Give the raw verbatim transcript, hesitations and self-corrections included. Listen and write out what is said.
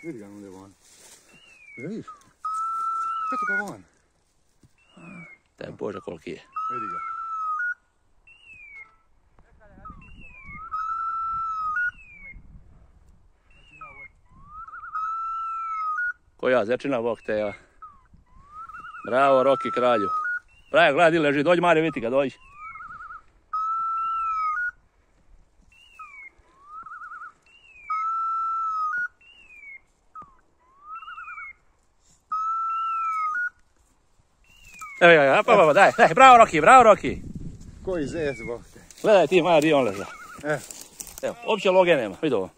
Vidi ga nude van. Vidiš? Eto ga van. Daj Bože koliki je. Vidi ga. Koja zečina, bok te, ja. Bravo, Roki kralju. Praja, gledaj, di leži, dođi Mario, vidi ga, dođi. Evo ga, pa, pa, pa, daj, daj, bravo Roki, bravo Roki. Koji zec, bok te. Gledaj ti, Mario, di on leža. Evo. Evo, uopće loge nema, vidi ovo.